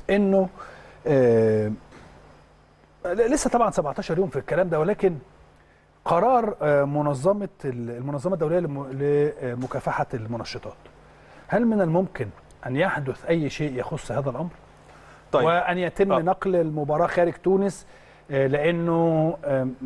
انه لسه طبعا 17 يوم في الكلام ده، ولكن قرار المنظمه الدوليه لمكافحه المنشطات، هل من الممكن ان يحدث اي شيء يخص هذا الامر؟ طيب. وان يتم نقل المباراه خارج تونس، لانه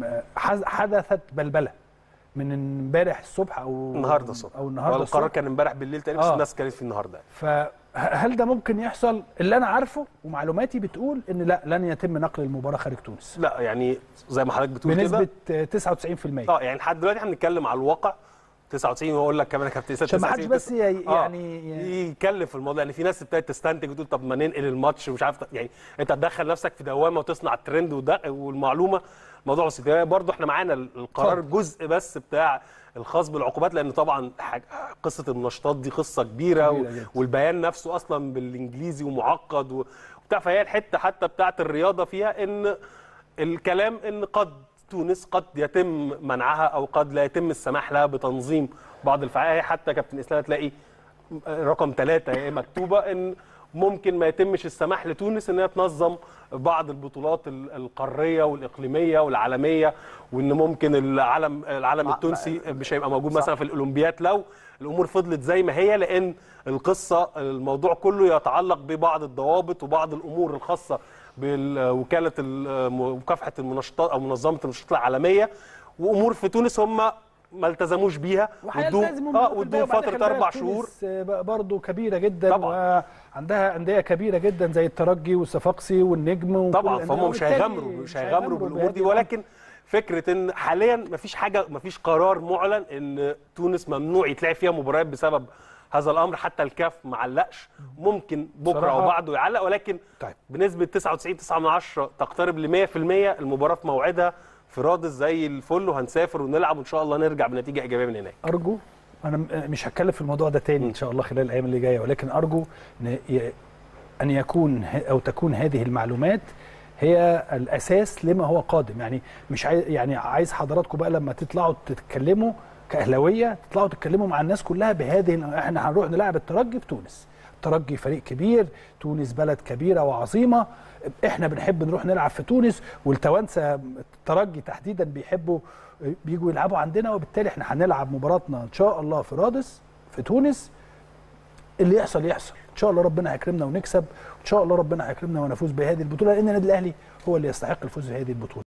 حدثت بلبله من امبارح الصبح او النهارده الصبح، او النهارده القرار كان امبارح بالليل تقريبا، بس الناس كانت في النهارده. فهل ده ممكن يحصل؟ اللي انا عارفه ومعلوماتي بتقول ان لا، لن يتم نقل المباراه خارج تونس. لا يعني زي ما حضرتك بتقول كده بنسبه 99%. يعني لحد دلوقتي احنا بنتكلم على الواقع 99، واقول لك كمان يا كابتن اسلام عشان ما حدش بس يعني يتكلم في الموضوع، يعني في ناس ابتدت تستنتج وتقول طب ما ننقل الماتش ومش عارف، يعني انت تدخل نفسك في دوامه وتصنع الترند والمعلومه موضوع بسيط. برضه احنا معانا القرار جزء بس بتاع الخاص بالعقوبات، لان طبعا قصه المنشطات دي قصه كبيره والبيان نفسه اصلا بالانجليزي ومعقد وبتاع، فهي الحته حتى بتاعه الرياضه فيها ان الكلام ان قد تونس قد يتم منعها او قد لا يتم السماح لها بتنظيم بعض الفعاليات. حتى كابتن اسلام تلاقي رقم 3 مكتوبه ان ممكن ما يتمش السماح لتونس ان هي تنظم بعض البطولات القاريه والاقليميه والعالميه، وان ممكن العلم التونسي مش هيبقى موجود مثلا في الاولمبياد لو الامور فضلت زي ما هي، لان القصه الموضوع كله يتعلق ببعض الضوابط وبعض الامور الخاصه بوكاله مكافحه المنشطات او منظمه المنشطات العالميه، وامور في تونس هم ما التزموش بيها وادوهم فتره 4 شهور برضه كبيره جدا طبعا. وعندها انديه كبيره جدا زي الترجي والصفاقسي والنجم طبعا، فهم مش هيغامروا بالامور دي. ولكن فكره ان حاليا مفيش قرار معلن ان تونس ممنوع يتلعب فيها مباريات بسبب هذا الامر. حتى الكاف ما علقش، ممكن بكره او بعده يعلق، ولكن طيب. بنسبه 99.9 تقترب ل 100% المباراه في موعدها في رادس زي الفل، وهنسافر ونلعب وان شاء الله نرجع بنتيجه ايجابيه من هناك. ارجو، انا مش هتكلم في الموضوع ده تاني ان شاء الله خلال الايام اللي جايه، ولكن ارجو ان يكون او تكون هذه المعلومات هي الاساس لما هو قادم. يعني مش عايز حضراتكم بقى لما تطلعوا تتكلموا كاهلاويه تطلعوا تتكلموا مع الناس كلها بهذه، احنا هنروح نلعب الترجي في تونس، الترجي فريق كبير، تونس بلد كبيره وعظيمه، احنا بنحب نروح نلعب في تونس، والتوانسه الترجي تحديدا بيحبوا بيجوا يلعبوا عندنا، وبالتالي احنا هنلعب مباراتنا ان شاء الله في رادس في تونس. اللي يحصل يحصل، ان شاء الله ربنا هيكرمنا ونكسب، وان شاء الله ربنا هيكرمنا ونفوز بهذه البطوله، لان النادي الاهلي هو اللي يستحق الفوز بهذه البطوله.